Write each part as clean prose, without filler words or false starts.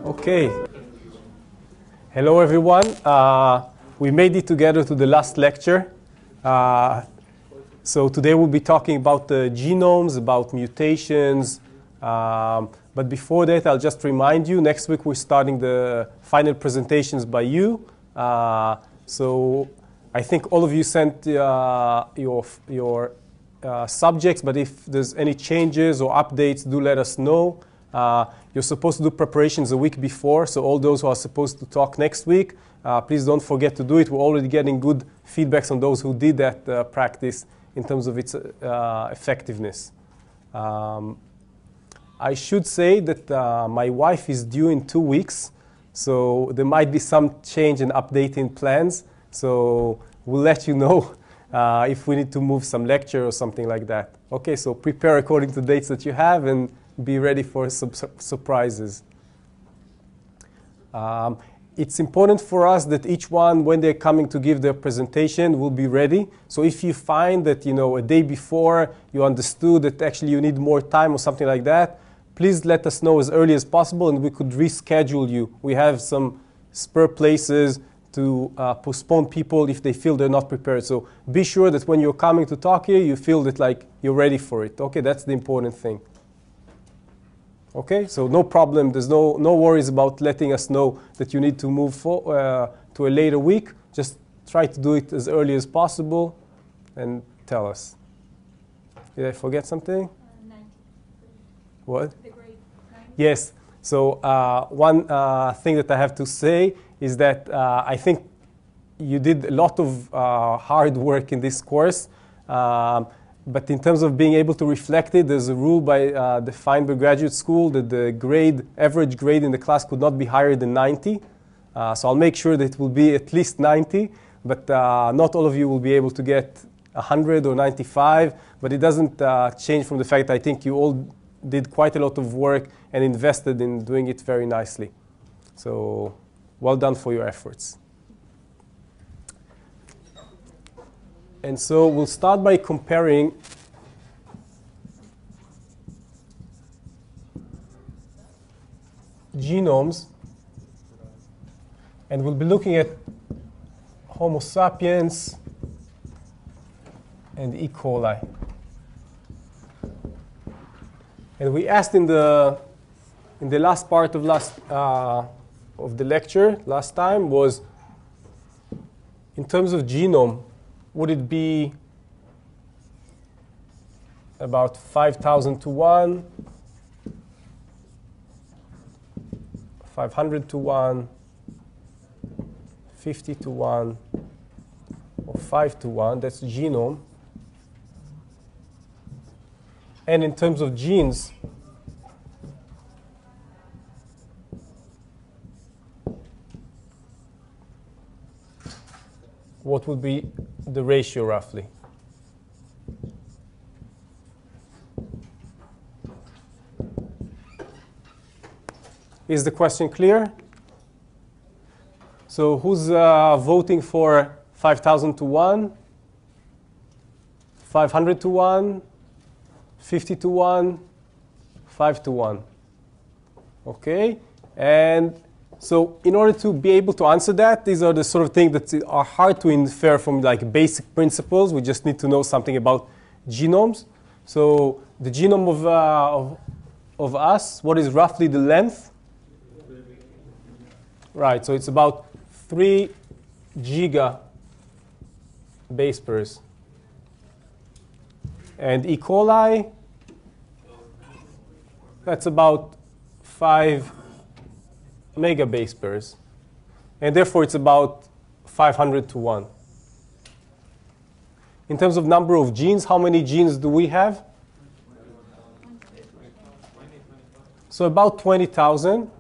Okay. Hello, everyone. We made it together to the last lecture. So today we'll be talking about the genomes, about mutations. But before that, I'll just remind you, next week we're starting the final presentations by you. So I think all of you sent your subjects, but if there's any changes or updates, do let us know. You're supposed to do preparations a week before, so all those who are supposed to talk next week, please don't forget to do it. We're already getting good feedbacks on those who did that practice in terms of its effectiveness. I should say that my wife is due in 2 weeks, so there might be some change in updating plans. So we'll let you know if we need to move some lecture or something like that. Okay, so prepare according to dates that you have and be ready for some surprises. It's important for us that each one, when they're coming to give their presentation, will be ready. So if you find that, a day before you understood that actually you need more time or something like that, please let us know as early as possible and we could reschedule you. We have some spare places to postpone people if they feel they're not prepared. So be sure that when you're coming to talk here, you feel that like you're ready for it. Okay, that's the important thing. Okay, so no problem. There's no worries about letting us know that you need to move to a later week. Just try to do it as early as possible and tell us. Did I forget something? 90. What? The grade 90. Yes. So one thing that I have to say is that I think you did a lot of hard work in this course. But in terms of being able to reflect it, there's a rule by the Feinberg Graduate School that the average grade in the class could not be higher than 90. So I'll make sure that it will be at least 90. But not all of you will be able to get 100 or 95. But it doesn't change from the fact that I think you all did quite a lot of work and invested in doing it very nicely. So well done for your efforts. And so we'll start by comparing genomes, and we'll be looking at Homo sapiens and E. coli. And we asked in the last part of the lecture last time was, in terms of genome, would it be about 5,000 to 1, 500 to 1, 50 to 1, or 5 to 1? That's genome. And in terms of genes, what would be the ratio roughly? Is the question clear? So who's voting for 5,000 to 1, 500 to 1, 50 to 1, 5 to 1? Okay, and so in order to be able to answer that, these are the sort of things that are hard to infer from like basic principles. We just need to know something about genomes. So the genome of us, what is roughly the length? Right, so it's about 3 giga base pairs. And E. coli, that's about 5 mega base pairs. And therefore, it's about 500 to 1. In terms of number of genes, how many genes do we have? So about 20,000.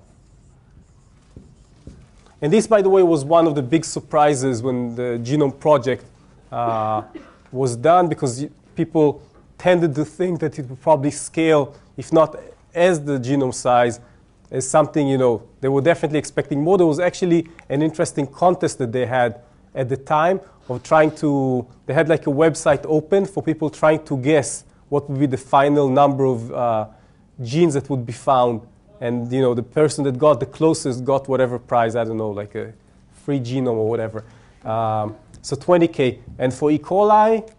And this, by the way, was one of the big surprises when the genome project was done, because people tended to think that it would probably scale, if not as the genome size, as something, they were definitely expecting more. There was actually an interesting contest that they had at the time of they had like a website open for people trying to guess what would be the final number of genes that would be found And the person that got the closest got whatever prize, I don't know, like a free genome or whatever. So 20K. And for E. coli,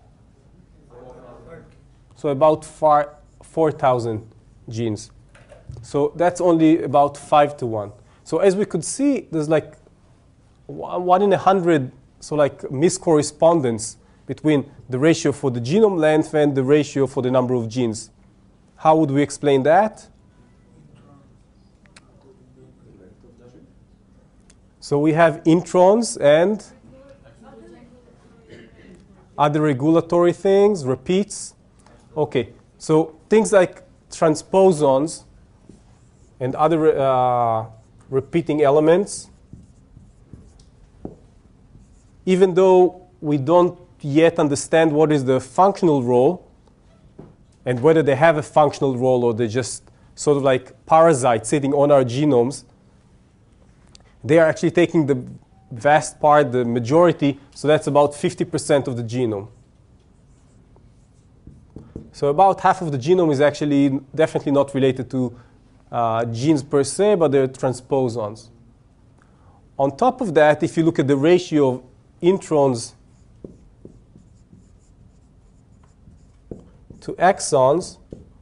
so about 4,000 genes. So that's only about 5 to 1. So as we could see, there's like 1 in 100, so like miscorrespondence between the ratio for the genome length and the ratio for the number of genes. How would we explain that? So we have introns and other regulatory things, repeats. Okay, so things like transposons and other repeating elements, even though we don't yet understand what is the functional role and whether they have a functional role or they're just sort of like parasites sitting on our genomes, they are actually taking the vast part, the majority, so that's about 50% of the genome. So about half of the genome is actually definitely not related to genes per se, but they're transposons. On top of that, if you look at the ratio of introns to exons,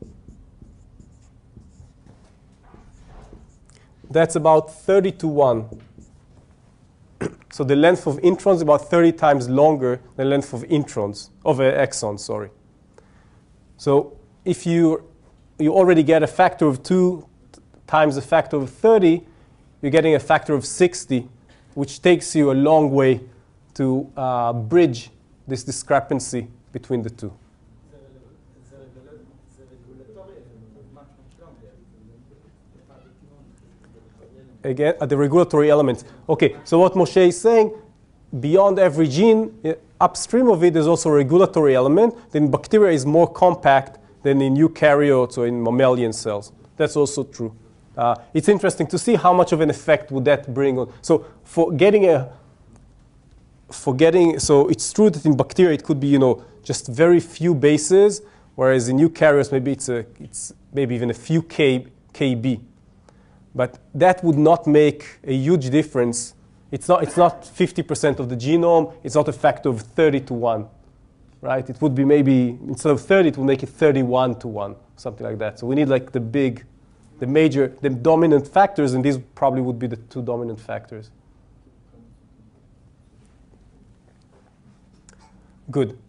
that's about 30 to 1. So the length of introns is about 30 times longer than the length of exons, sorry. So if you already get a factor of 2 times a factor of 30, you're getting a factor of 60, which takes you a long way to bridge this discrepancy between the two. Again, the regulatory elements. Okay, so what Moshe is saying, beyond every gene, upstream of it is also a regulatory element. Then bacteria is more compact than in eukaryotes or in mammalian cells. That's also true. It's interesting to see how much of an effect would that bring on. So so it's true that in bacteria it could be just very few bases, whereas in eukaryotes maybe it's maybe even a few kb. But that would not make a huge difference. It's not 50% of the genome. It's not a factor of 30 to 1, right? It would be maybe, instead of 30, it would make it 31 to 1, something like that. So we need like the dominant factors, and these probably would be the 2 dominant factors. Good.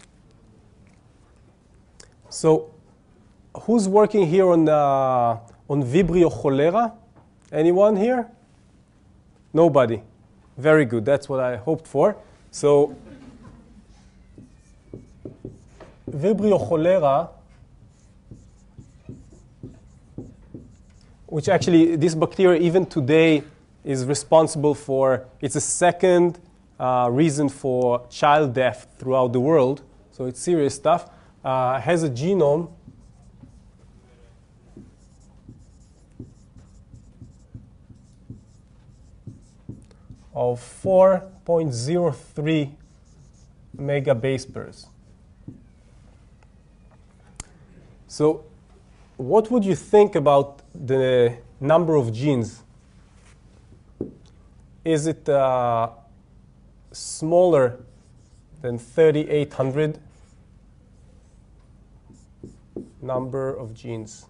So who's working here on Vibrio cholerae? Anyone here? Nobody. Very good. That's what I hoped for. So Vibrio cholerae, which actually this bacteria even today is responsible for, it's a second reason for child death throughout the world. So it's serious stuff. Has a genome of 4.03 megabase pairs. So what would you think about the number of genes? Is it smaller than 3,800 number of genes?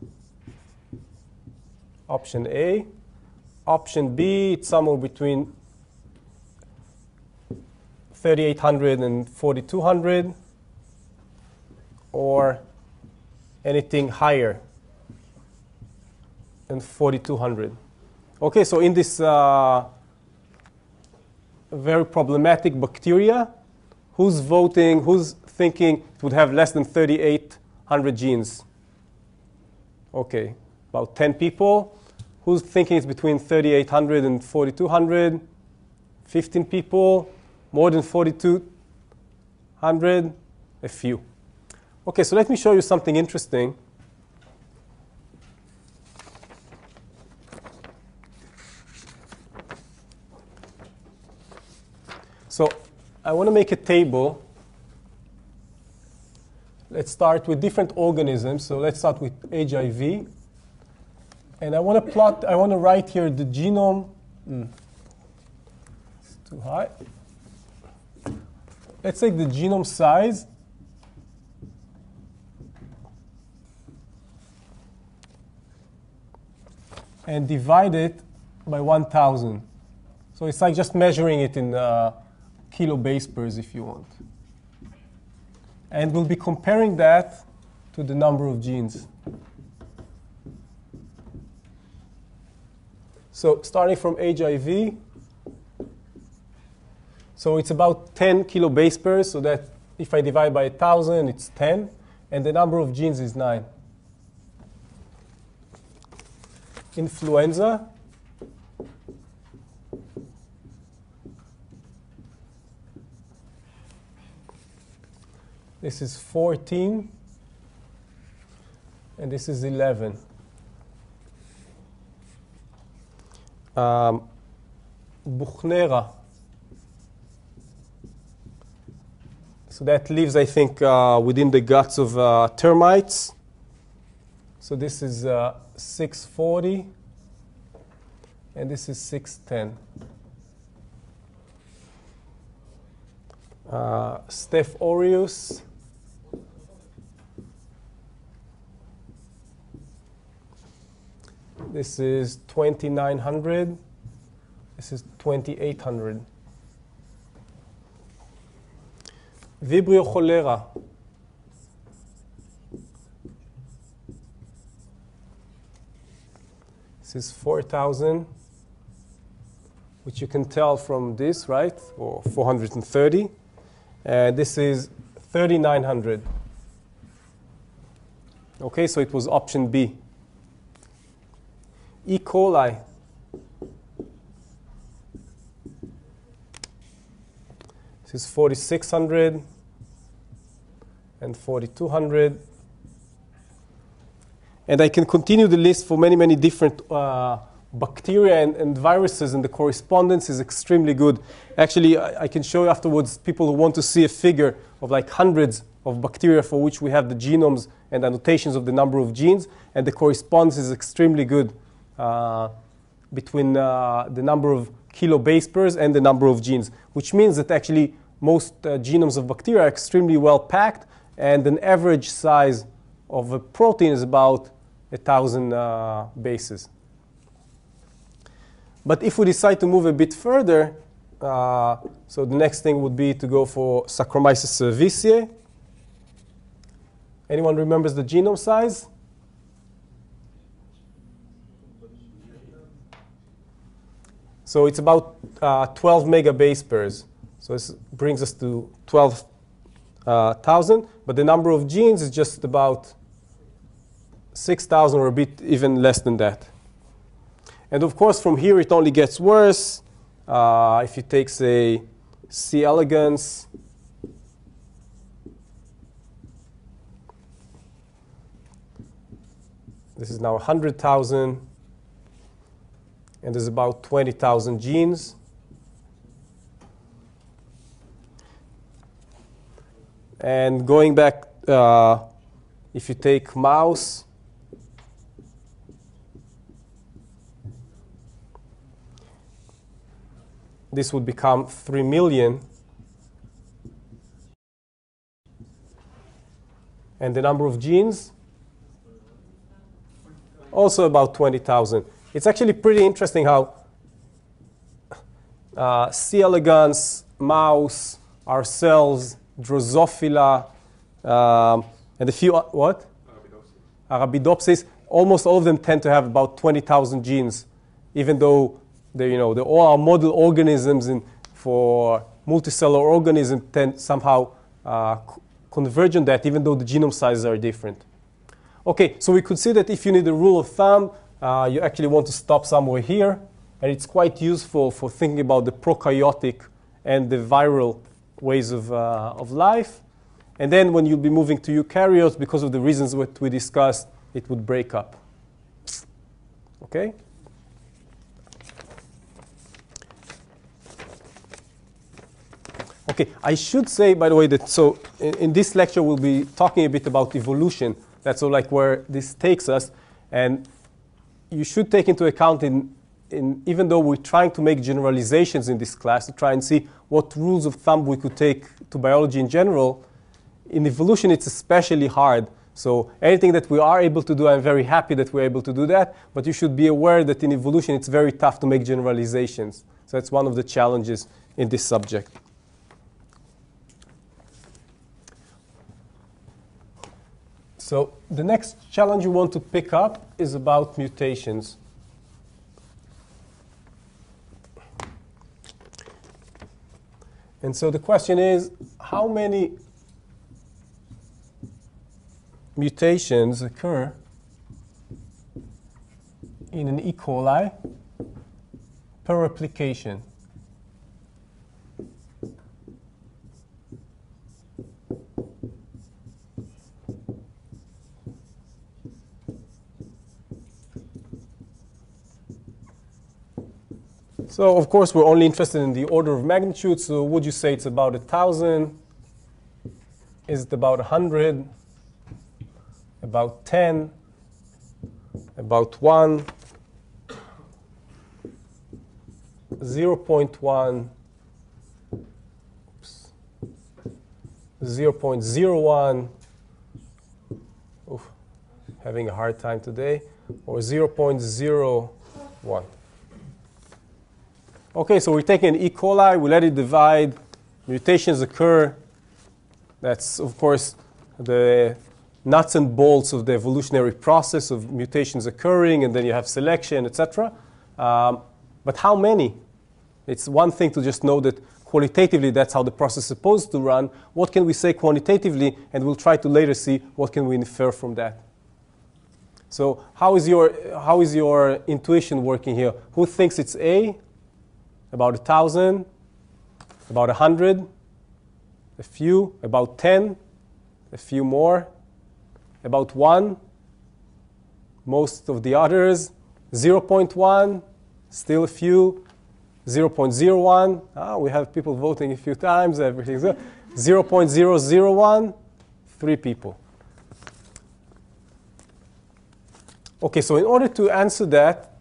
Option A. Option B, it's somewhere between 3,800 and 4,200, or anything higher than 4,200. Okay, so in this very problematic bacteria, who's voting, who's thinking it would have less than 3,800 genes? Okay, about 10 people. Who's thinking it's between 3,800 and 4,200? 15 people. More than 4,200? A few. Okay, so let me show you something interesting. So I want to make a table. Let's start with different organisms. So let's start with HIV. And I want to write here the genome. It's too high. Let's take the genome size. And divide it by 1,000. So it's like just measuring it in kilobase pairs if you want. And we'll be comparing that to the number of genes. So starting from HIV, so it's about 10 kilobase pairs, so that if I divide by 1,000, it's 10, and the number of genes is 9. Influenza, this is 14, and this is 11. Buchnera. So that lives, I think, within the guts of termites. So this is 640, and this is 610. Staph aureus. This is 2,900. This is 2,800. Vibrio cholera. This is 4,000, which you can tell from this, right? Or 430. And this is 3,900. Okay, so it was option B. E. coli. This is 4,600 and 4,200. And I can continue the list for many, many different bacteria and viruses, and the correspondence is extremely good. Actually, I can show you afterwards people who want to see a figure of like hundreds of bacteria for which we have the genomes and annotations of the number of genes, and the correspondence is extremely good between the number of kilobase pairs and the number of genes, which means that actually most genomes of bacteria are extremely well packed, and an average size of a protein is about 1,000 bases. But if we decide to move a bit further, so the next thing would be to go for Saccharomyces cerevisiae. Anyone remembers the genome size? So it's about 12 megabase pairs. So this brings us to 12,000. But the number of genes is just about 6,000 or a bit even less than that. And of course, from here, it only gets worse. If you take, say, C. elegans, this is now 100,000. And there's about 20,000 genes. And going back, if you take mouse, this would become 3 million. And the number of genes, also about 20,000. It's actually pretty interesting how C. elegans, mouse, ourselves, Drosophila, and a few, what? Arabidopsis. Almost all of them tend to have about 20,000 genes, even though they all are model organisms, and for multicellular organisms tend somehow converge on that, even though the genome sizes are different. Okay, so we could see that if you need a rule of thumb, you actually want to stop somewhere here, and it's quite useful for thinking about the prokaryotic and the viral ways of life. And then when you'll be moving to eukaryotes, because of the reasons that we discussed, it would break up. Okay? Okay, I should say, by the way, that so in this lecture, we'll be talking a bit about evolution. That's like where this takes us. And you should take into account even though we're trying to make generalizations in this class to try and see what rules of thumb we could take to biology in general, in evolution it's especially hard. So anything that we are able to do, I'm very happy that we're able to do that, but you should be aware that in evolution it's very tough to make generalizations. So that's one of the challenges in this subject. So the next challenge we want to pick up is about mutations. And so the question is, how many mutations occur in an E. coli per replication? So, of course, we're only interested in the order of magnitude. So would you say it's about 1,000? Is it about 100? About 10? About 1? 0.1? 0.01? Oof, having a hard time today. Or 0.01? Okay, so we're taking an E. coli, we let it divide, mutations occur. That's, of course, the nuts and bolts of the evolutionary process of mutations occurring, and then you have selection, etc. But how many? It's one thing to just know that qualitatively that's how the process is supposed to run. What can we say quantitatively? And we'll try to later see what can we infer from that. So how is your intuition working here? Who thinks it's A? About 1,000, about 100, a few, about 10, a few more, about 1, most of the others, 0.1, still a few, 0.01, we have people voting a few times, everything's good. 0.001, 3 people. Okay, so in order to answer that,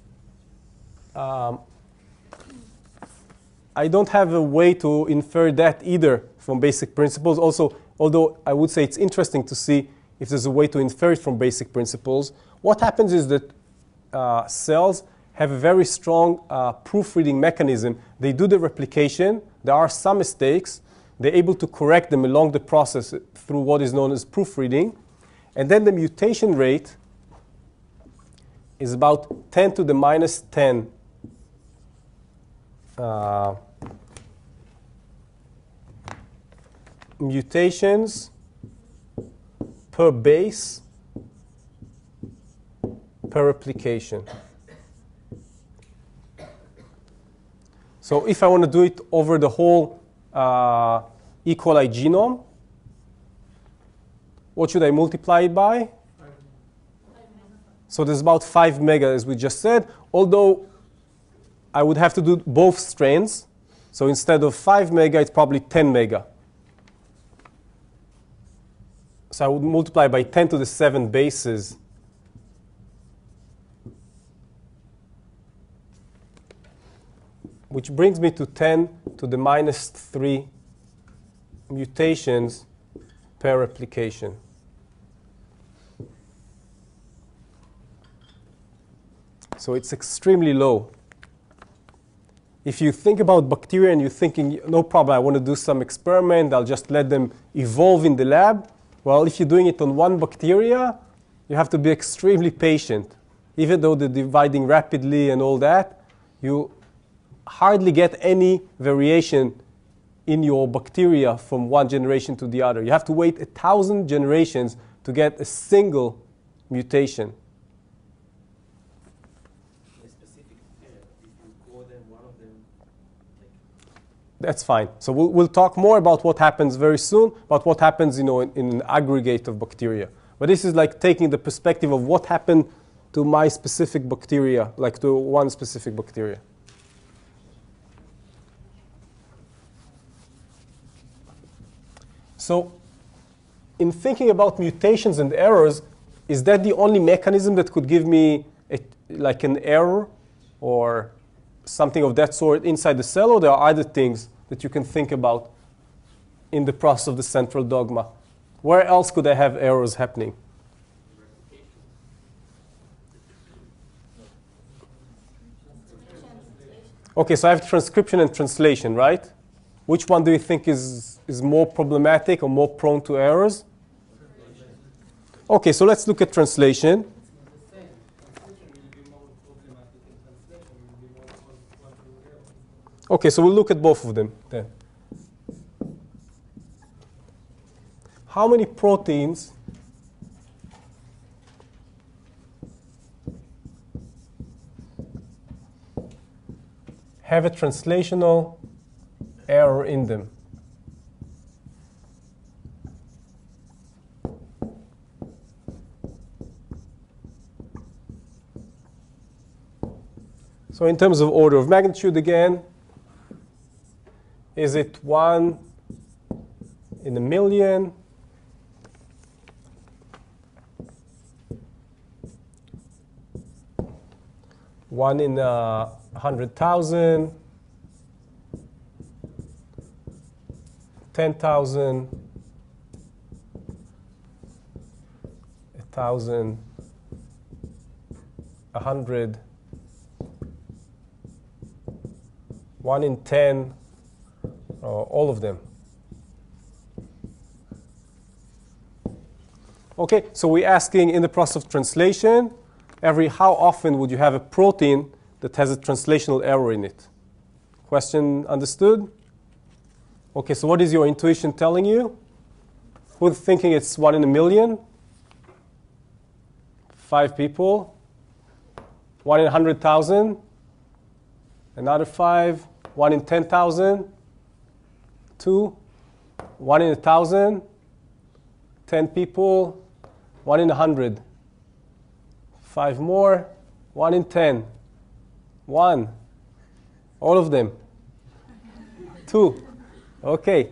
I don't have a way to infer that either from basic principles. Also, although I would say it's interesting to see if there's a way to infer it from basic principles. What happens is that cells have a very strong proofreading mechanism. They do the replication. There are some mistakes. They're able to correct them along the process through what is known as proofreading. And then the mutation rate is about 10 to the minus 10 mutations per base per replication. So if I want to do it over the whole E. coli genome, what should I multiply it by? So there's about 5 mega, as we just said, although I would have to do both strains. So instead of 5 mega, it's probably 10 mega. So I would multiply by 10 to the 7 bases. Which brings me to 10 to the minus 3 mutations per replication. So it's extremely low. If you think about bacteria and you're thinking, no problem, I want to do some experiment, I'll just let them evolve in the lab. Well, if you're doing it on one bacteria, you have to be extremely patient. Even though they're dividing rapidly and all that, you hardly get any variation in your bacteria from one generation to the other. You have to wait 1,000 generations to get a single mutation. That's fine. So we'll talk more about what happens very soon, about what happens in an aggregate of bacteria. But this is like taking the perspective of what happened to my specific bacteria, like to one specific bacteria. So in thinking about mutations and errors, is that the only mechanism that could give me like an error or something of that sort inside the cell, or there are other things that you can think about in the process of the central dogma? Where else could I have errors happening? Okay, so I have transcription and translation, right? Which one do you think is more problematic or more prone to errors? Okay, so let's look at translation. Okay, so we'll look at both of them then. How many proteins have a translational error in them? So in terms of order of magnitude again, is it 1 in a million? One in 100,000, 10,000, 1,000, 100, 1 in 10, all of them. Okay, so we're asking in the process of translation, how often would you have a protein that has a translational error in it? Question understood? Okay, so what is your intuition telling you? Who's thinking it's 1 in a million? 5 people. 1 in 100,000? Another 5. 1 in 10,000? 2. 1 in 1,000? 10 people. 1 in 100. 5 more. 1 in 10. 1. All of them. 2. Okay.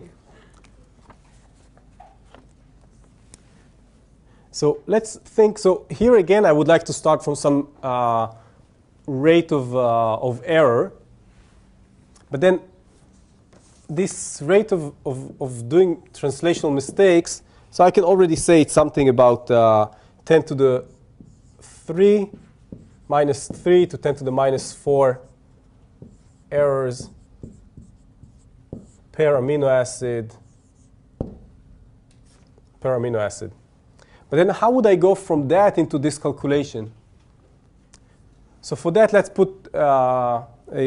So let's think. So here again, I would like to start from some rate of error. But then this rate of doing translational mistakes, so I can already say it's something about 10 to the 3 minus 3 to 10 to the minus 4 errors per amino acid. But then how would I go from that into this calculation? So for that, let's put a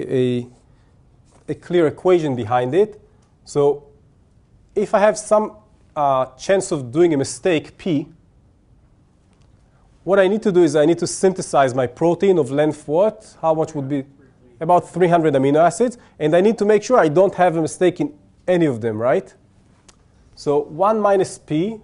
clear equation behind it. So if I have some chance of doing a mistake, P, what I need to do is I need to synthesize my protein of length what? How much would be? About 300 amino acids. And I need to make sure I don't have a mistake in any of them, right? So 1 minus P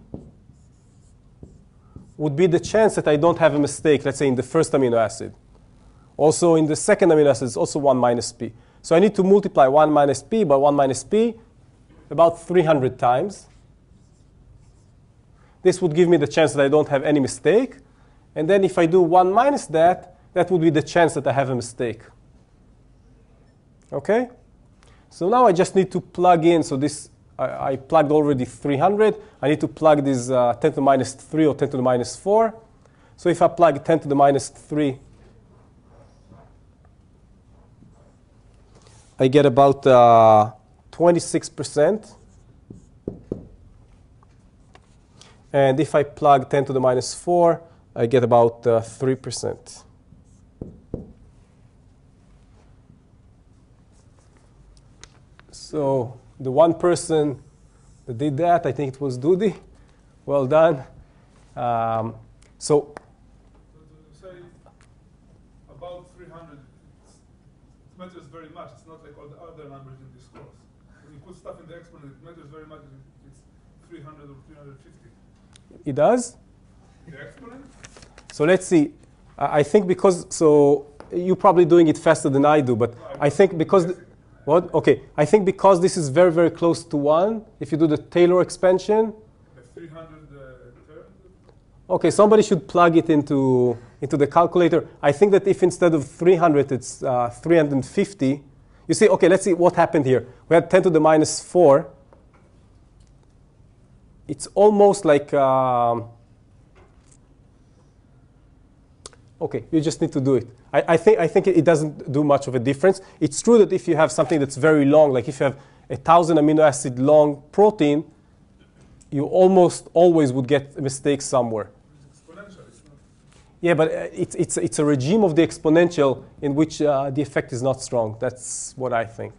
would be the chance that I don't have a mistake, let's say, in the first amino acid. Also, in the second amino acid, it's also 1 minus P. So I need to multiply 1 minus P by 1 minus P about 300 times. This would give me the chance that I don't have any mistake. And then if I do 1 minus that, that would be the chance that I have a mistake. OK? So now I just need to plug in. So this, I plugged already 300. I need to plug this 10 to the minus 3 or 10 to the minus 4. So if I plug 10 to the minus 3, I get about 26%. And if I plug 10 to the minus 4, I get about 3%. So the one person that did that, I think it was Dudi. Well done. So say about 300, it matters very much. It's not like all the other numbers in this course. When you put stuff in the exponent, it matters very much if it's 300 or 350. It does? The exponent? So let's see. I think because, so you're probably doing it faster than I do, but no, I think because, what? OK, I think because this is very, very close to 1, if you do the Taylor expansion. The 300 term? Okay, somebody should plug it into the calculator. I think that if instead of 300, it's 350, you see, okay, let's see what happened here. We had 10 to the minus 4. It's almost like, okay, you just need to do it. I think it doesn't do much of a difference. It's true that if you have something that's very long, like if you have 1,000 amino acid long protein, you almost always would get a mistake somewhere. Yeah, but it's a regime of the exponential in which the effect is not strong. That's what I think.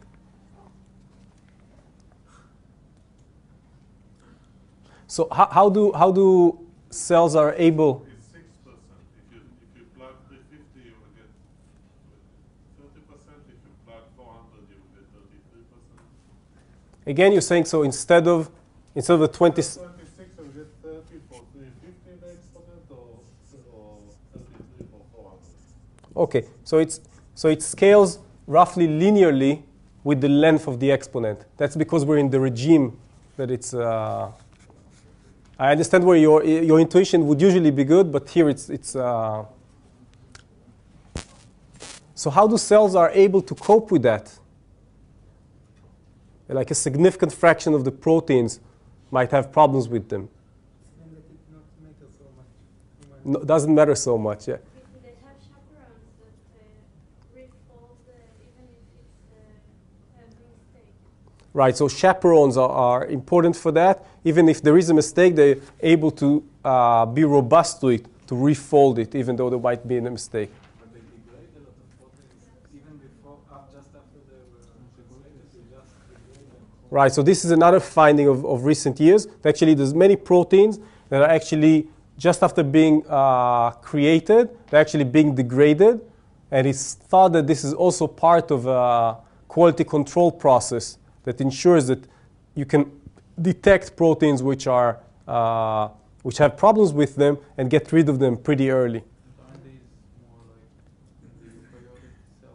So how do cells are able? It's 6%. If you plug 350, you will get 30%. If you plug 400, you will get 33%. Again, you're saying so instead of the 20. 26, you will get 30 for 350 the exponent, or 33 for 400. Okay, so it scales roughly linearly with the length of the exponent. That's because we're in the regime that it's. I understand where your intuition would usually be good, but here it's. So how do cells are able to cope with that? Like a significant fraction of the proteins might have problems with them. No, doesn't matter so much, yeah. They have chaperones that refold even if it's a mistake. Right, so chaperones are important for that. Even if there is a mistake, they're able to be robust to it, to refold it, even though there might be a mistake. But they degrade a lot of proteins even before, just after they were translated, they just degrade them. Right, so this is another finding of recent years. Actually, there's many proteins that are actually, just after being created, they're actually being degraded. And it's thought that this is also part of a quality control process that ensures that you can detect proteins which have problems with them and get rid of them pretty early. Aren't these more like in the eukaryotic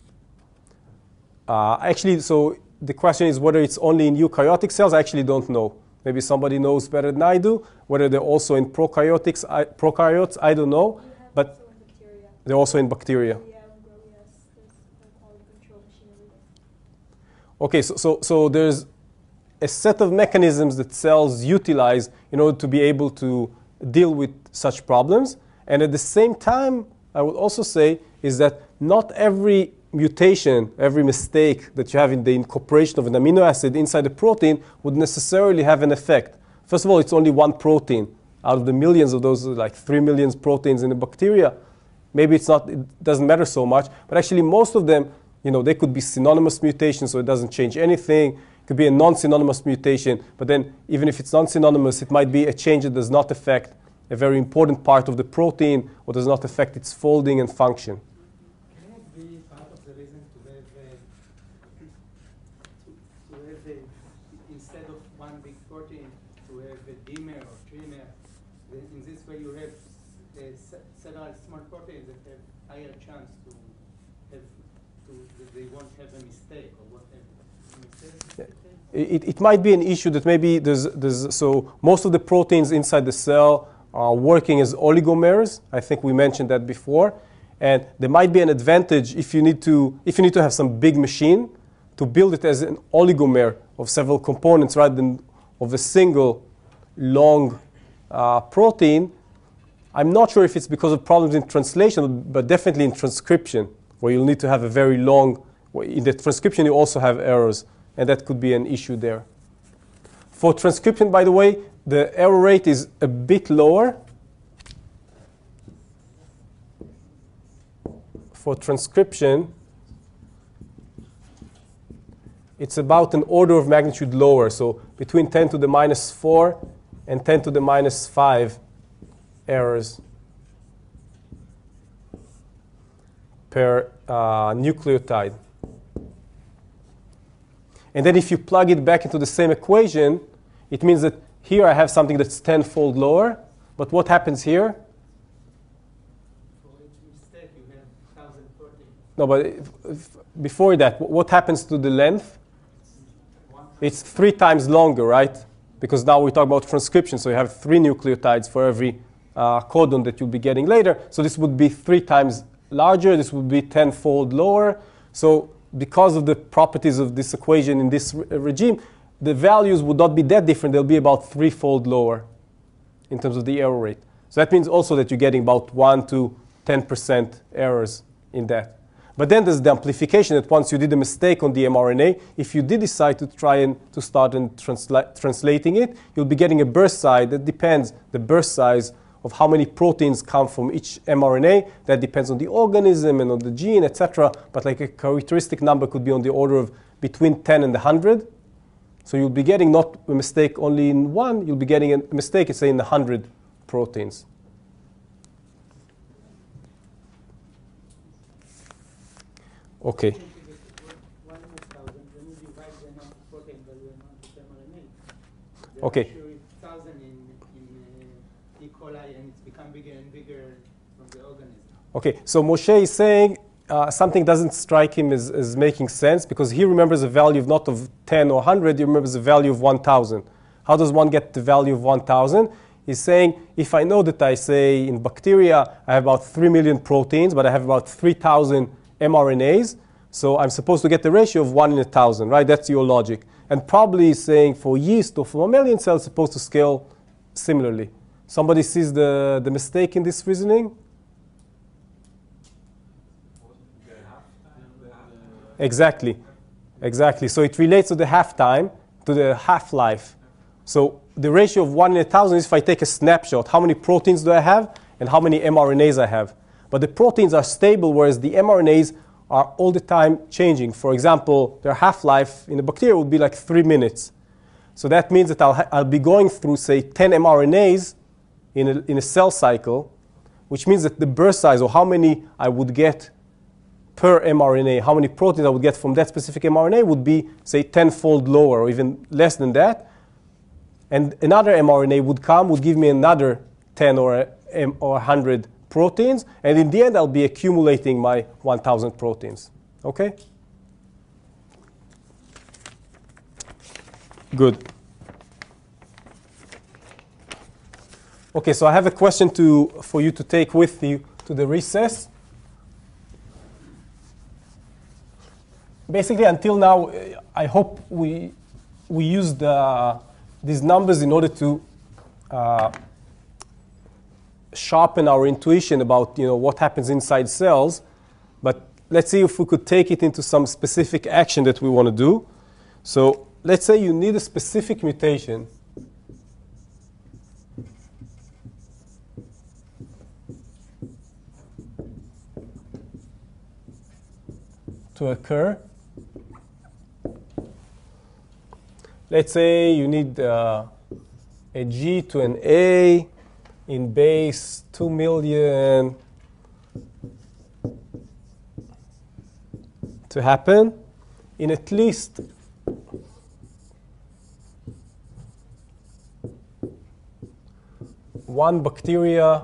cells? Actually, so the question is whether it's only in eukaryotic cells. I actually don't know. Maybe somebody knows better than I do. Whether they're also in prokaryotes, I don't know. But Also in bacteria. they're also in bacteria. Okay, so there's a set of mechanisms that cells utilize in order to be able to deal with such problems. And at the same time, I would also say is that not every mutation, every mistake that you have in the incorporation of an amino acid inside a protein would necessarily have an effect. First of all, it's only one protein out of the millions of those, like 3 million proteins in a bacteria. Maybe it doesn't matter so much, but actually most of them, they could be synonymous mutations, so it doesn't change anything. It could be a non-synonymous mutation, but then even if it's non-synonymous, it might be a change that does not affect a very important part of the protein or does not affect its folding and function. Can it be part of the reason to have instead of one big protein, to have a dimer or trimer? In this way, you have several small proteins that have higher chance that they won't have a mistake or whatever. It might be an issue that maybe so most of the proteins inside the cell are working as oligomers. I think we mentioned that before. And there might be an advantage if you need to have some big machine to build it as an oligomer of several components rather than of a single long protein. I'm not sure if it's because of problems in translation, but definitely in transcription, where you'll need to have a very long, in the transcription you also have errors, and that could be an issue there. For transcription, by the way, the error rate is a bit lower. For transcription, it's about an order of magnitude lower, so between 10 to the minus 4 and 10 to the minus 5 errors per nucleotide. And then if you plug it back into the same equation, it means that here I have something that's 10-fold lower. But what happens here? For each mistake, you have 1,000 proteins. No, but before that, what happens to the length? It's 3 times longer, right? Because now we talk about transcription, so you have 3 nucleotides for every codon that you'll be getting later. So this would be 3 times larger. This would be 10-fold lower. So because of the properties of this equation in this regime, the values would not be that different. They'll be about 3-fold lower in terms of the error rate. So that means also that you're getting about 1 to 10% errors in that. But then there's the amplification that once you did a mistake on the mRNA, if you did decide to try and to start and translating it, you'll be getting a burst size that depends, the burst size of how many proteins come from each mRNA. That depends on the organism and on the gene, etc. But like a characteristic number could be on the order of between 10 and 100. So you'll be getting not a mistake only in 1, you'll be getting a mistake, say, in 100 proteins. Okay. Okay. 1,000 in E. coli, and it's become bigger and bigger from the organism. Okay, so Moshe is saying something doesn't strike him as making sense because he remembers a value of not of 10 or 100, he remembers a value of 1,000. How does one get the value of 1,000? He's saying, if I know that I say in bacteria I have about 3 million proteins, but I have about 3,000 mRNAs, so I'm supposed to get the ratio of 1 in 1,000, right? That's your logic. And probably saying for yeast or for mammalian cells, it's supposed to scale similarly. Somebody sees the mistake in this reasoning? Exactly. Exactly. So it relates to the half-time, to the half-life. So the ratio of 1 in 1,000 is if I take a snapshot, how many proteins do I have and how many mRNAs I have. But the proteins are stable, whereas the mRNAs are all the time changing. For example, their half-life in a bacteria would be like 3 minutes. So that means that I'll be going through, say, 10 mRNAs in a cell cycle, which means that the burst size, or how many I would get per mRNA, how many proteins I would get from that specific mRNA would be, say, 10-fold lower, or even less than that. And another mRNA would give me another 10 or 100 proteins, and in the end, I'll be accumulating my 1,000 proteins. Okay? Good. Okay, so I have a question for you to take with you to the recess. Basically, until now, I hope we used these numbers in order to sharpen our intuition about what happens inside cells. But let's see if we could take it into some specific action that we want to do. So let's say you need a specific mutation to occur. Let's say you need a G to an A in base 2 million to happen in at least one bacteria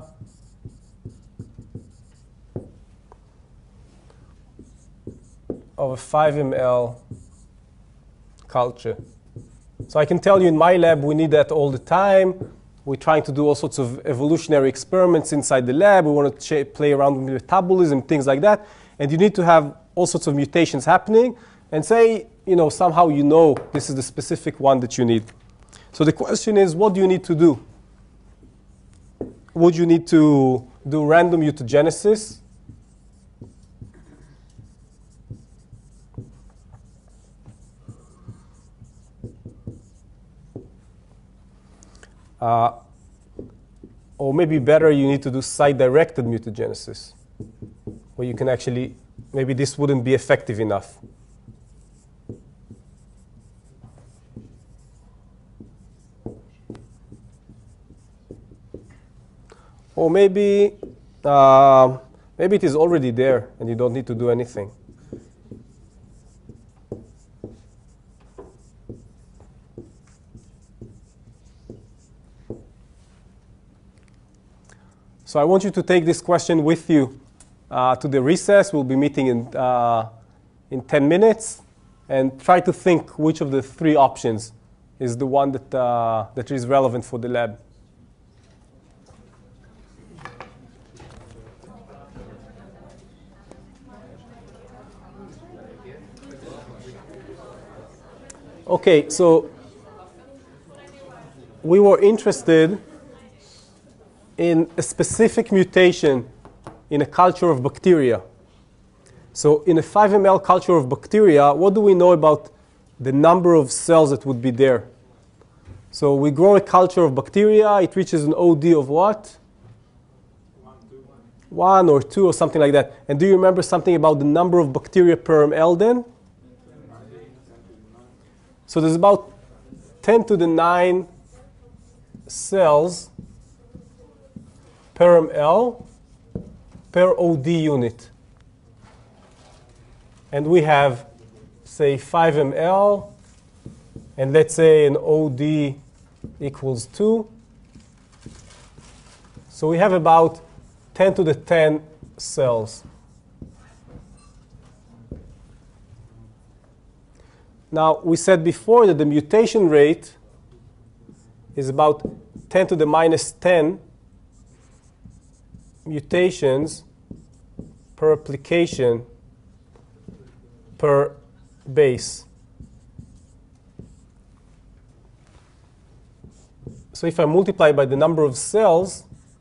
of a 5 ml culture. So I can tell you in my lab we need that all the time. We're trying to do all sorts of evolutionary experiments inside the lab. We want to play around with metabolism, things like that. And you need to have all sorts of mutations happening and say, somehow this is the specific one that you need. So the question is, what do you need to do? Would you need to do random mutagenesis? Or maybe better, you need to do site-directed mutagenesis, where you can actually, maybe this wouldn't be effective enough. Or maybe it is already there and you don't need to do anything. So I want you to take this question with you to the recess. We'll be meeting in 10 minutes, and try to think which of the 3 options is the one that is relevant for the lab. Okay, so we were interested in a specific mutation in a culture of bacteria. So in a 5 ml culture of bacteria, what do we know about the number of cells that would be there? So we grow a culture of bacteria. It reaches an OD of what? 1 or 2 or something like that. And do you remember something about the number of bacteria per ml then? So there's about 10 to the 9 cells per ml per OD unit. And we have, say, 5 ml, and let's say an OD equals 2. So we have about 10 to the 10 cells. Now, we said before that the mutation rate is about 10 to the minus 10 mutations per replication per base. So if I multiply by the number of cells,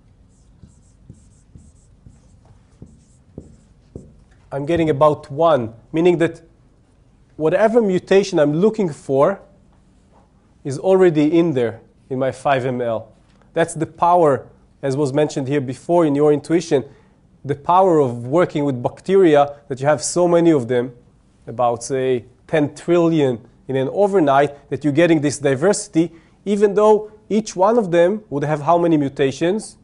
I'm getting about 1, meaning that whatever mutation I'm looking for is already in there in my 5 ml. That's the power, as was mentioned here before in your intuition, the power of working with bacteria, that you have so many of them, about, say, 10 trillion in an overnight, that you're getting this diversity, even though each one of them would have how many mutations?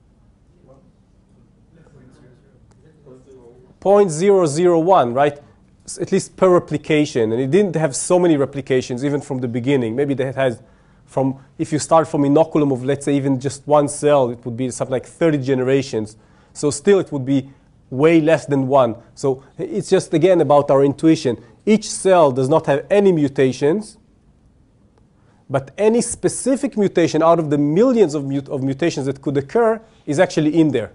0.001, right? At least per replication. And it didn't have so many replications even from the beginning. Maybe that has from, if you start from inoculum of, let's say, even just 1 cell, it would be something like 30 generations. So still it would be way less than 1. So it's just, again, about our intuition. Each cell does not have any mutations, but any specific mutation out of the millions of mutations that could occur is actually in there.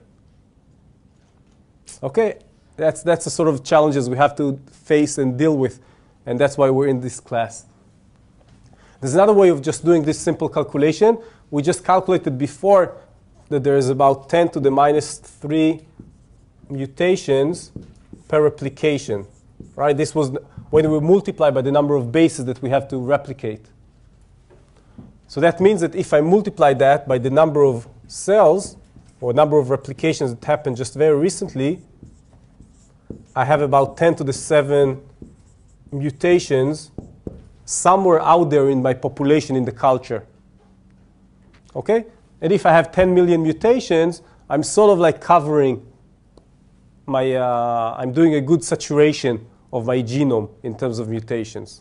Okay? That's the sort of challenges we have to face and deal with, and that's why we're in this class. There's another way of just doing this simple calculation. We just calculated before that there is about 10 to the minus 3 mutations per replication. Right? This was when we multiply by the number of bases that we have to replicate. So that means that if I multiply that by the number of cells or number of replications that happened just very recently, I have about 10 to the 7 mutations somewhere out there in my population in the culture. Okay? And if I have 10 million mutations, I'm sort of like covering my, I'm doing a good saturation of my genome in terms of mutations.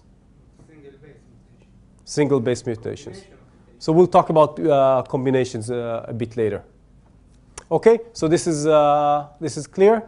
Single base mutations. So we'll talk about combinations a bit later. Okay? So this is clear?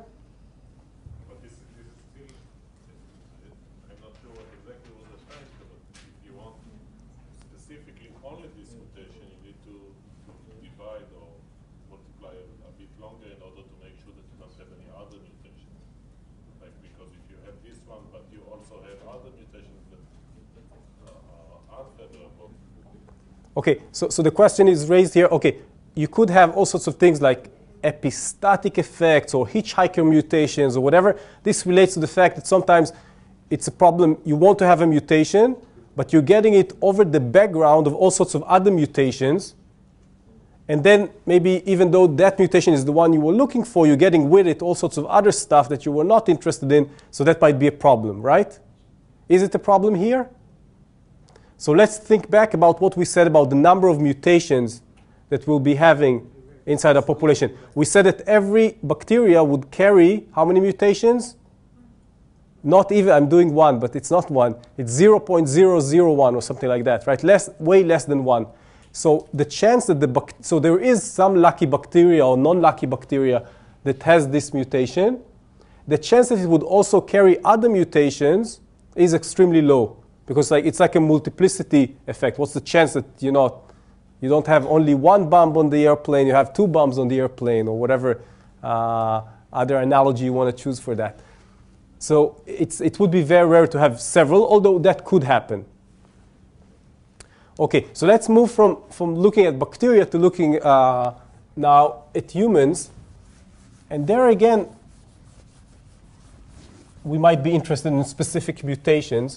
Okay, so the question is raised here. Okay, you could have all sorts of things like epistatic effects or hitchhiker mutations or whatever. This relates to the fact that sometimes it's a problem. You want to have a mutation, but you're getting it over the background of all sorts of other mutations. And then maybe even though that mutation is the one you were looking for, you're getting with it all sorts of other stuff that you were not interested in. So that might be a problem, right? Is it a problem here? So let's think back about what we said about the number of mutations that we'll be having inside our population. We said that every bacteria would carry how many mutations? Not even, I'm doing 1, but it's not 1. It's 0.001 or something like that, right? Way less than 1. So the chance that so there is some lucky bacteria or non-lucky bacteria that has this mutation. The chance that it would also carry other mutations is extremely low. Because it's like a multiplicity effect. What's the chance that you don't have only 1 bomb on the airplane, you have 2 bombs on the airplane, or whatever other analogy you want to choose for that. So it would be very rare to have several, although that could happen. Okay, so let's move from looking at bacteria to looking now at humans. And there again, we might be interested in specific mutations.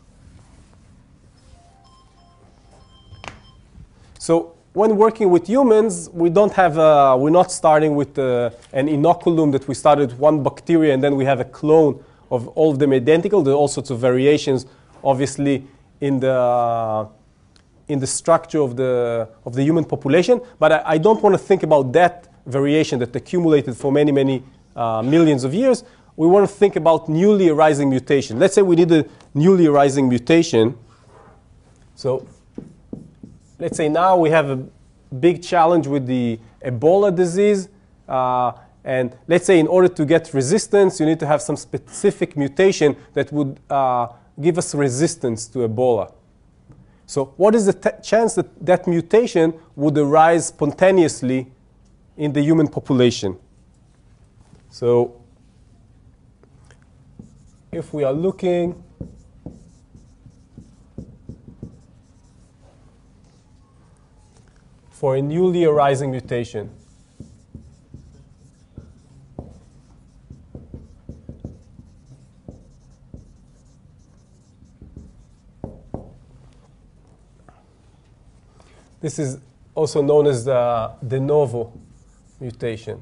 So when working with humans, we don't have we're not starting with an inoculum that we started with one bacteria and then we have a clone of all of them identical. There are all sorts of variations, obviously, in the structure of the human population. But I don't want to think about that variation that accumulated for many, many millions of years. We want to think about newly arising mutation. Let's say we need a newly arising mutation. So let's say now we have a big challenge with the Ebola disease. And let's say in order to get resistance, you need to have some specific mutation that would give us resistance to Ebola. So what is the chance that that mutation would arise spontaneously in the human population? So if we are looking for a newly arising mutation, this is also known as the novo mutation.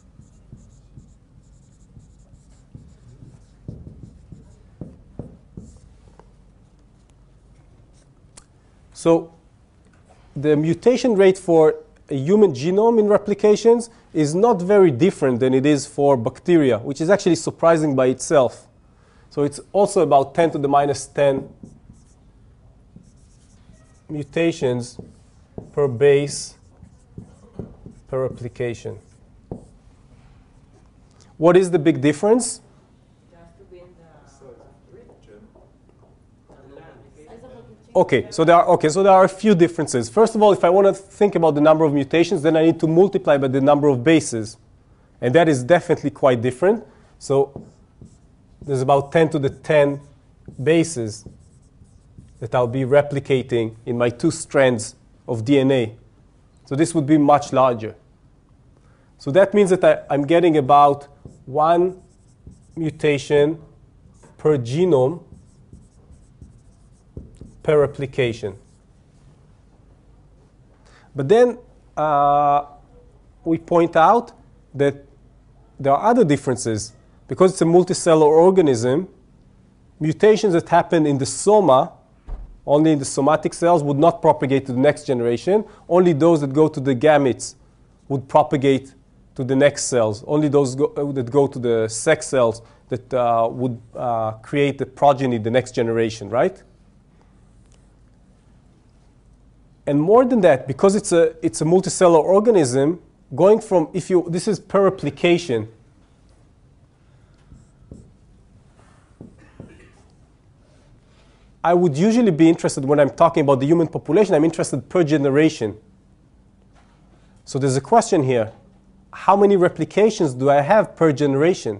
So the mutation rate for a human genome in replications is not very different than it is for bacteria, which is actually surprising by itself. So it's also about 10 to the minus 10 mutations per base per replication. What is the big difference? Okay, so there are a few differences. First of all, if I want to think about the number of mutations, then I need to multiply by the number of bases. And that is definitely quite different. So there's about 10 to the 10 bases that I'll be replicating in my 2 strands of DNA. So this would be much larger. So that means that I'm getting about 1 mutation per genome per replication. But then we point out that there are other differences. Because it's a multicellular organism, mutations that happen in the soma, only in the somatic cells, would not propagate to the next generation. Only those that go to the gametes would propagate to the next cells. Only those that go to the sex cells that would create the progeny, the next generation, right? And more than that, because it's a multicellular organism, going from, this is per replication. I would usually be interested when I'm talking about the human population, I'm interested per generation. So there's a question here. How many replications do I have per generation?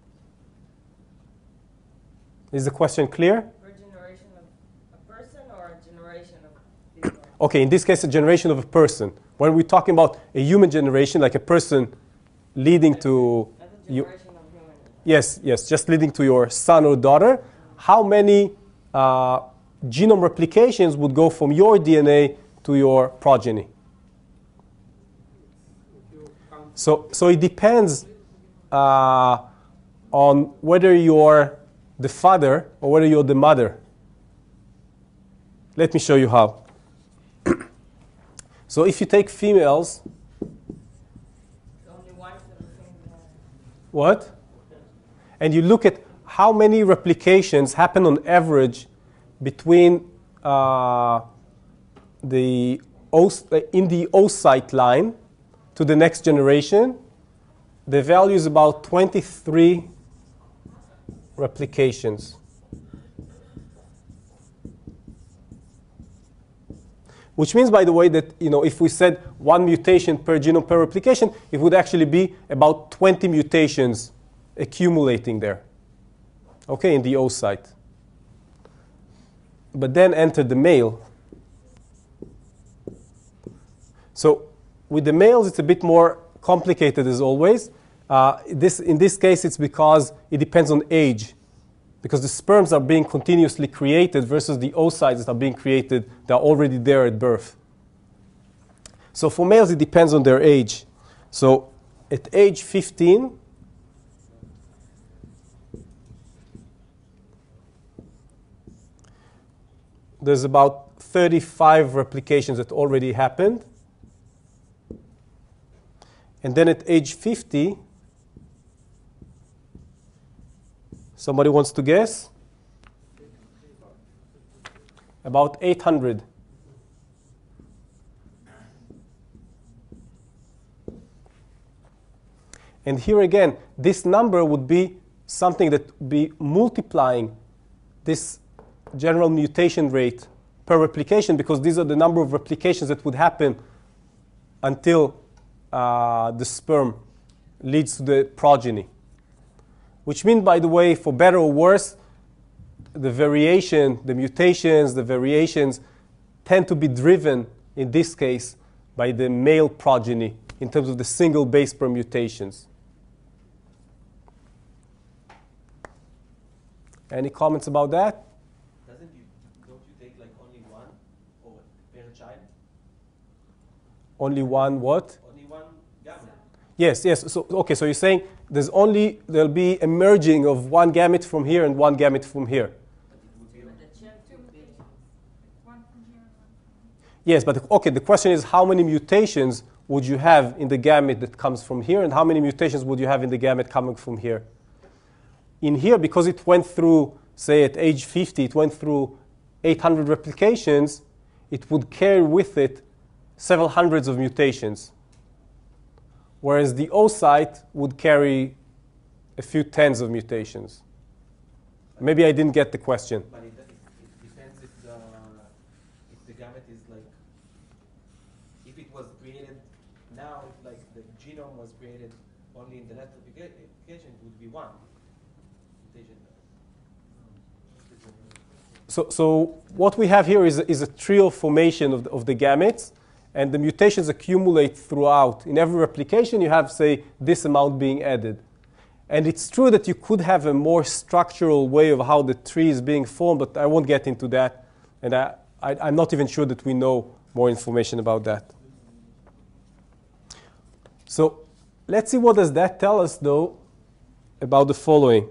Is the question clear? Per generation of a person or a generation of people? Okay, in this case, a generation of a person. When we're talking about a human generation, like a person leading to you. Generation of human. Yes, just leading to your son or daughter. How many genome replications would go from your DNA to your progeny? So it depends on whether you're the father or whether you're the mother. Let me show you how. So if you take females, Only one for the same. what? And you look at how many replications happen on average between in the oocyte line to the next generation, the value is about 23 replications. Which means, by the way, that if we said 1 mutation per genome per replication, it would actually be about 20 mutations accumulating there, okay, in the oocyte. But then enter the male. So with the males, it's a bit more complicated as always. In this case, it's because it depends on age. Because the sperms are being continuously created versus the oocytes that are being created, they're already there at birth. So for males, it depends on their age. So at age 15, there's about 35 replications that already happened. And then at age 50, somebody wants to guess? About 800. And here again, this number would be something that would be multiplying this general mutation rate per replication, because these are the number of replications that would happen until the sperm leads to the progeny. Which means, by the way, for better or worse, the variation, the mutations, the variations tend to be driven, in this case, by the male progeny in terms of the single base pair mutations. Any comments about that? Don't you take like only one or per child? Only one what? Only one gamete. Yes. So okay, so you're saying there'll be a merging of one gamete from here and one gamete from here. Yes, but okay, the question is how many mutations would you have in the gamete that comes from here, and how many mutations would you have in the gamete coming from here? In here, because it went through, say at age 50, it went through 800 replications, it would carry with it several hundreds of mutations. Whereas the oocyte would carry a few tens of mutations. Maybe I didn't get the question. But it depends if the gamete is like, if it was created now, if like the genome was created only in the last replication, it would be one mutation. So what we have here is a trio formation of the gametes, and the mutations accumulate throughout. In every replication, you have, say, this amount being added. And it's true that you could have a more structural way of how the tree is being formed, but I won't get into that. And I'm not even sure that we know more information about that. So let's see what does that tell us, though, about the following.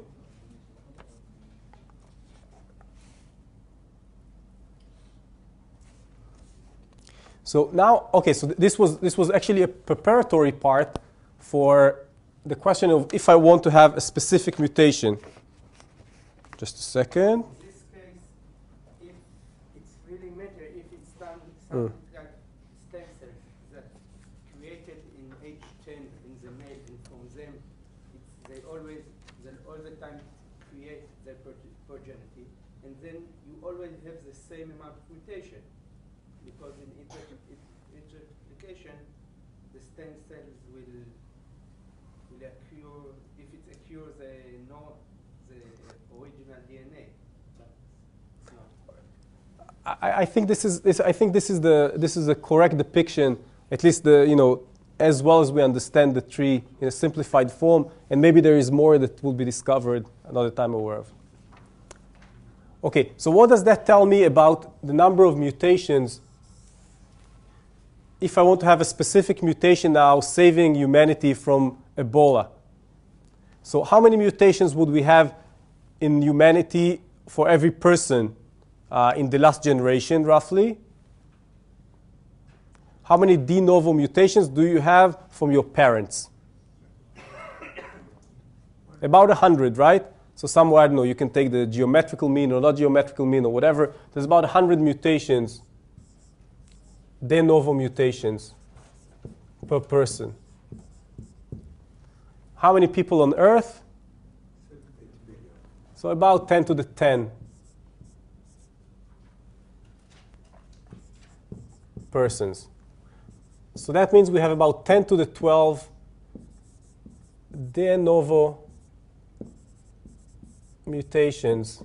So now, okay, so this was actually a preparatory part for the question of if I want to have a specific mutation. Just a second. In this case, if it's really matter, if it's done something like stem cells that created in age 10 in the male, and from them, they all the time create their progeny, and then you always have the same amount of mutation. Because in each replication, the stem cells will occur, if it occurs the original DNA. I think this is a correct depiction, at least as well as we understand the tree in a simplified form, and maybe there is more that will be discovered another time aware of. Okay, so what does that tell me about the number of mutations if I want to have a specific mutation now saving humanity from Ebola? So how many mutations would we have in humanity for every person in the last generation, roughly? How many de novo mutations do you have from your parents? About 100, right? So somewhere, I don't know, you can take the geometrical mean or not geometrical mean or whatever. There's about 100 mutations, de novo mutations per person. How many people on Earth? So about 10 to the 10 persons. So that means we have about 10 to the 12 de novo mutations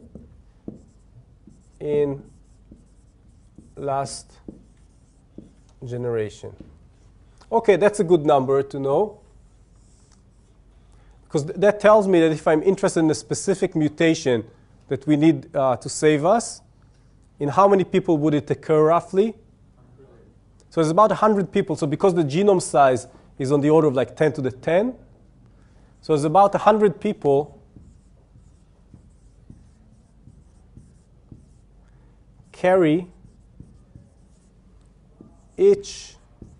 in last generation. Okay, that's a good number to know. Because that tells me that if I'm interested in a specific mutation that we need to save us, in how many people would it occur roughly? So it's about 100 people. So because the genome size is on the order of like 10 to the 10, so it's about 100 people carry each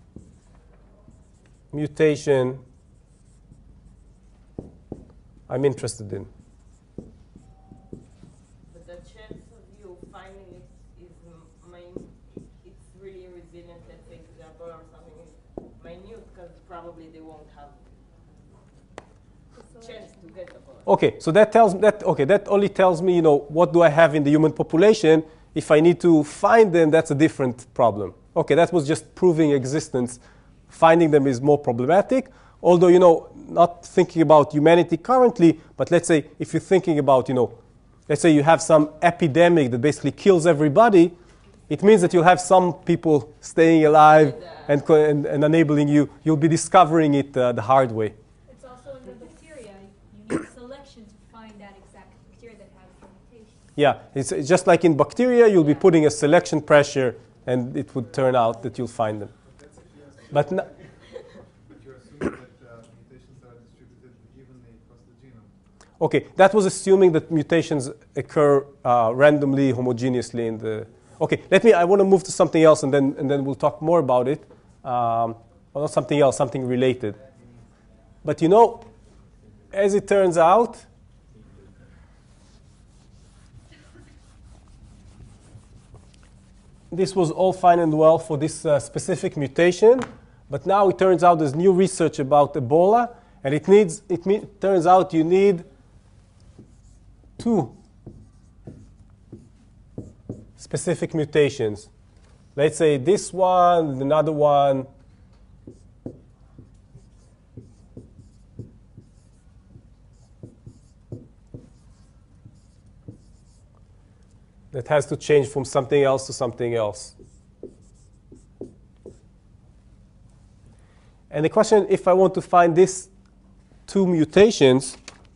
mutation I'm interested in. But the chance of you finding it is it's really resilient, let's say, example, or something is minute, because probably they won't have chance to get the ball. Okay, so that only tells me, what do I have in the human population. If I need to find them, that's a different problem. Okay, that was just proving existence. Finding them is more problematic. Although, not thinking about humanity currently, but let's say if you're thinking about, let's say you have some epidemic that basically kills everybody, it means that you'll have some people staying alive and enabling you. You'll be discovering it the hard way. It's also in the bacteria. You need selection to find that exact bacteria that has the mutation. Yeah, it's just like in bacteria, you'll be putting a selection pressure, and it would turn out that you'll find them. But you're assuming that mutations are distributed evenly across the genome. Okay, that was assuming that mutations occur randomly, homogeneously in the. Okay, I want to move to something else, and then we'll talk more about it. Well, not something else, something related. But as it turns out, this was all fine and well for this specific mutation, but now it turns out there's new research about Ebola, and it turns out you need 2 specific mutations. Let's say this one, another one. That has to change from something else to something else. And the question, if I want to find these 2 mutations,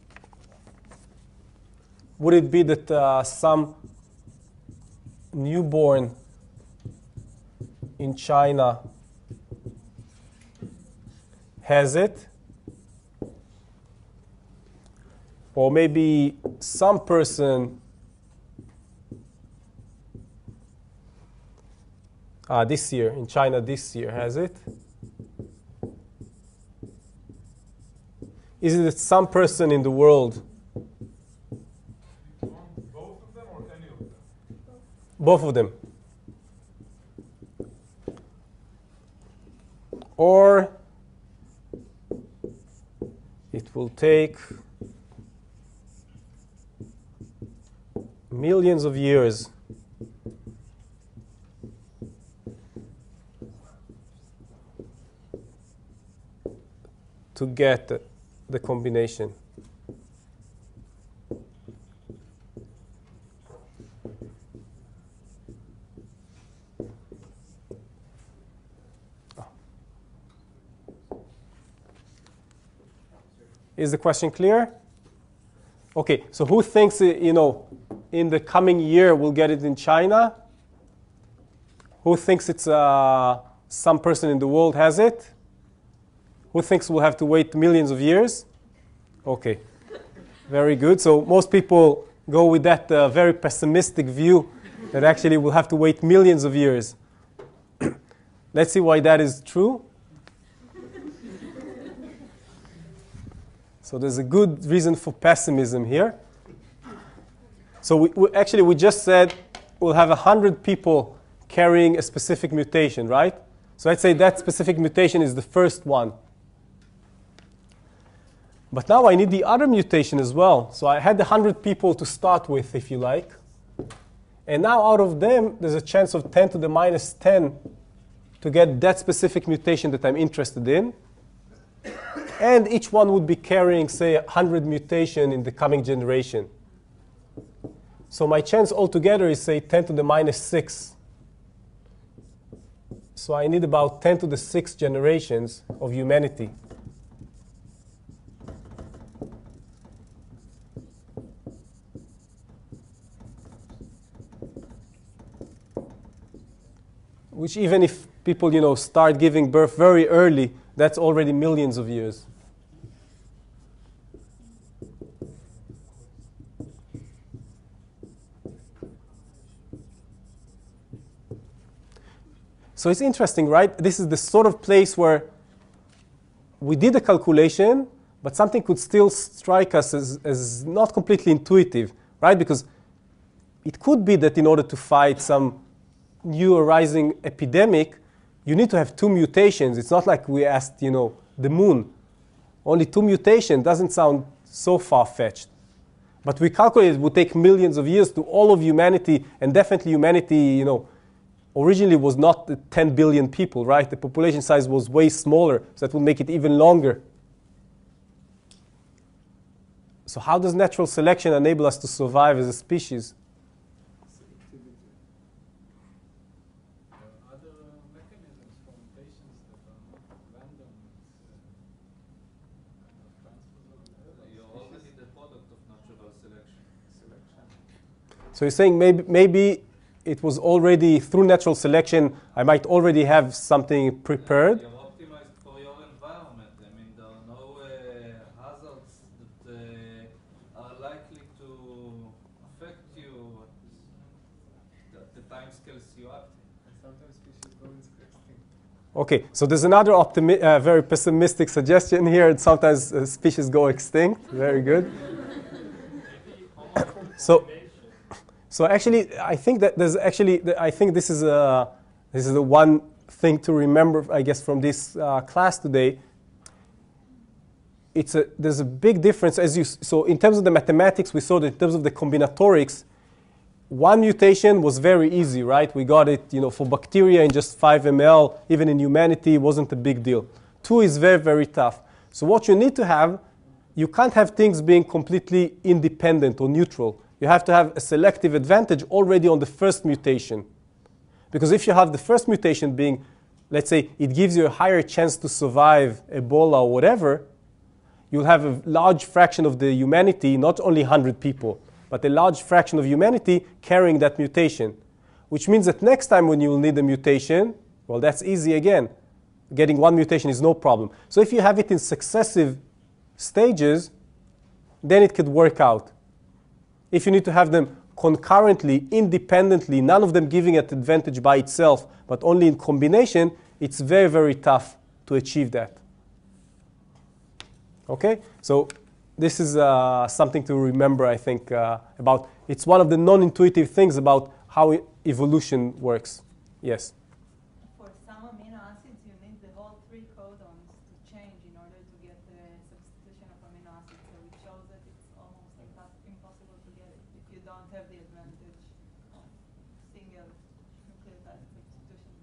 would it be that some newborn in China has it? Or maybe some person this year, in China this year, has it? Is it that some person in the world? Both of them or any of them? Both of them. Or it will take millions of years to get the combination. Is the question clear? Okay, so who thinks, in the coming year we'll get it in China? Who thinks it's some person in the world has it? Who thinks we'll have to wait millions of years? Okay, very good. So most people go with that very pessimistic view that actually we'll have to wait millions of years. Let's see why that is true. So there's a good reason for pessimism here. So we just said we'll have 100 people carrying a specific mutation, right? So let's say that specific mutation is the first one. But now I need the other mutation as well. So I had 100 people to start with, if you like. And now out of them, there's a chance of 10 to the minus 10 to get that specific mutation that I'm interested in. And each one would be carrying, say, 100 mutation in the coming generation. So my chance altogether is, say, 10 to the minus 6 So I need about 10 to the 6 generations of humanity. Which even if people, start giving birth very early, that's already millions of years. So it's interesting, right? This is the sort of place where we did a calculation, but something could still strike us as not completely intuitive, right? Because it could be that in order to fight some new arising epidemic, you need to have 2 mutations. It's not like we asked, the moon. Only 2 mutations doesn't sound so far-fetched. But we calculated it would take millions of years to all of humanity, and definitely humanity, originally was not 10 billion people, right? The population size was way smaller, so that would make it even longer. So how does natural selection enable us to survive as a species? Other mechanisms for mutations that are not random, You're already the product of natural selection. So you're saying maybe it was already, through natural selection, I might already have something prepared? You're optimized for your environment. I mean, there are no hazards that are likely to affect you at the time scales you act. and sometimes species go extinct. Okay, so there's another very pessimistic suggestion here. And sometimes species go extinct. Very good. So actually, I think that I think this is the one thing to remember, I guess, from this class today. There's a big difference so in terms of the mathematics, we saw that in terms of the combinatorics, 1 mutation was very easy, right? We got it, for bacteria in just 5 ml, even in humanity, it wasn't a big deal. 2 is very, very tough. So what you need to have, you can't have things being completely independent or neutral. You have to have a selective advantage already on the first mutation. Because if you have the first mutation being, let's say, it gives you a higher chance to survive Ebola or whatever, you'll have a large fraction of the humanity, not only 100 people, but a large fraction of humanity carrying that mutation. Which means that next time when you will need a mutation, well, that's easy again. Getting 1 mutation is no problem. So if you have it in successive stages, then it could work out. If you need to have them concurrently, independently, none of them giving an advantage by itself, but only in combination, it's very, very tough to achieve that. Okay? So this is something to remember, I think, about. It's one of the non-intuitive things about how evolution works. Yes? For some amino acids, you need the whole 3 codons to change in order to get the substitution of amino acids. So it shows that it's almost impossible to get it if you don't have the advantage of single nucleotide substitution.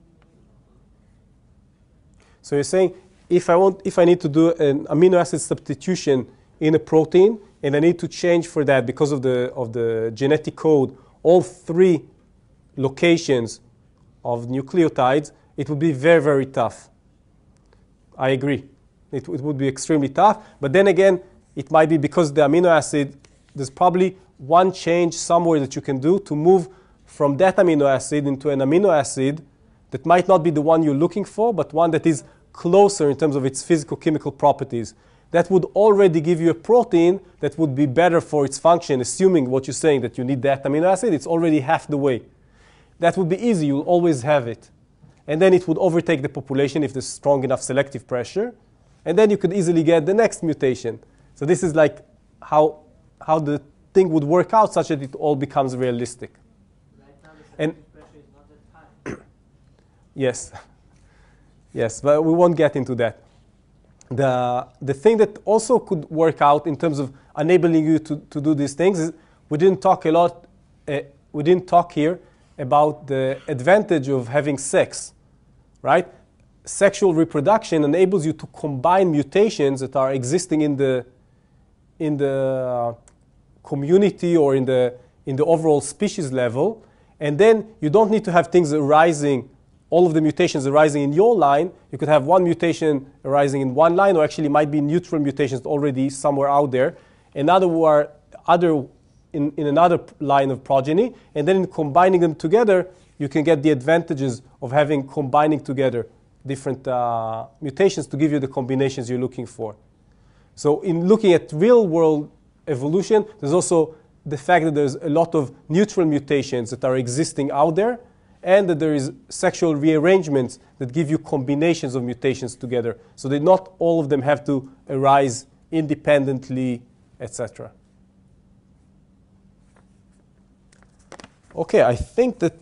So you're saying if I need to do an amino acid substitution in a protein, and I need to change for that because of the genetic code, all 3 locations of nucleotides, it would be very, very tough. I agree. It would be extremely tough. But then again, it might be because the amino acid, there's probably one change somewhere that you can do to move from that amino acid into an amino acid that might not be the one you're looking for, but one that is closer in terms of its physical-chemical properties. That would already give you a protein that would be better for its function, assuming what you're saying, that you need that amino acid. It's already half the way. That would be easy. You'll always have it. And then it would overtake the population if there's strong enough selective pressure. And then you could easily get the next mutation. So this is like how the thing would work out such that it all becomes realistic. Right now, the And selective pressure is not that high. yes. Yes, but we won't get into that. The thing that also could work out in terms of enabling you to do these things is we didn't talk here about the advantage of having sex, right? Sexual reproduction enables you to combine mutations that are existing in the community or in the overall species level, and then you don't need to have things arising all of the mutations arising in your line. You could have one mutation arising in one line, or actually might be neutral mutations already somewhere out there. Another were in another line of progeny, and then in combining them together, you can get the advantages of having combining together different mutations to give you the combinations you're looking for. So in looking at real-world evolution, there's also the fact that there's a lot of neutral mutations that are existing out there, and that there is sexual rearrangements that give you combinations of mutations together. So that not all of them have to arise independently, etc. Okay, I think that...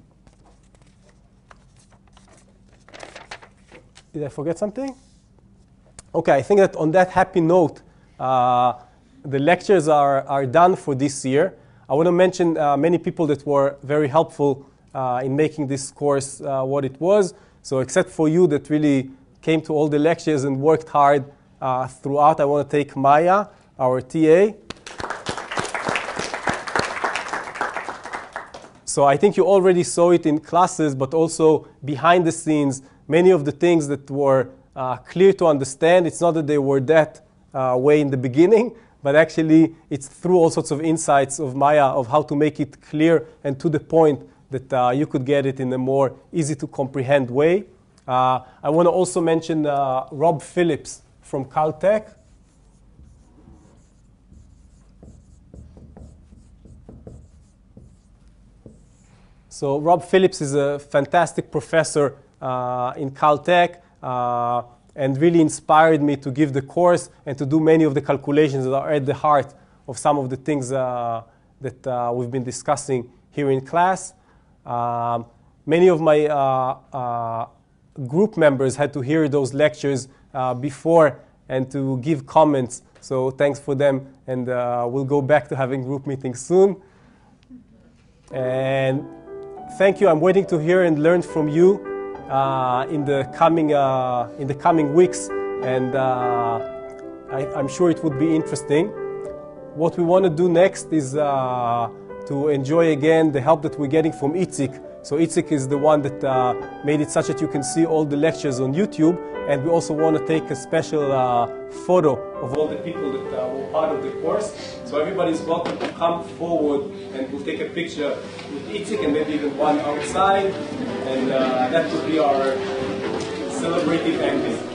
Did I forget something? Okay, I think that on that happy note, the lectures are done for this year. I want to mention many people that were very helpful in making this course what it was. So except for you that really came to all the lectures and worked hard throughout, I want to thank Maya, our TA. So I think you already saw it in classes, but also behind the scenes, many of the things that were clear to understand. It's not that they were that way in the beginning, but actually it's through all sorts of insights of Maya of how to make it clear and to the point that you could get it in a more easy to comprehend way. I want to also mention Rob Phillips from Caltech. So Rob Phillips is a fantastic professor in Caltech and really inspired me to give the course and to do many of the calculations that are at the heart of some of the things that we've been discussing here in class. Many of my group members had to hear those lectures before and to give comments. So thanks for them, and we'll go back to having group meetings soon. And thank you. I'm waiting to hear and learn from you in the coming weeks, and I'm sure it would be interesting. What we want to do next is to enjoy again the help that we're getting from Itzik. So Itzik is the one that made it such that you can see all the lectures on YouTube, and we also want to take a special photo of all the people that were part of the course. So everybody's welcome to come forward, and we'll take a picture with Itzik and maybe even one outside, and that would be our celebrative ending.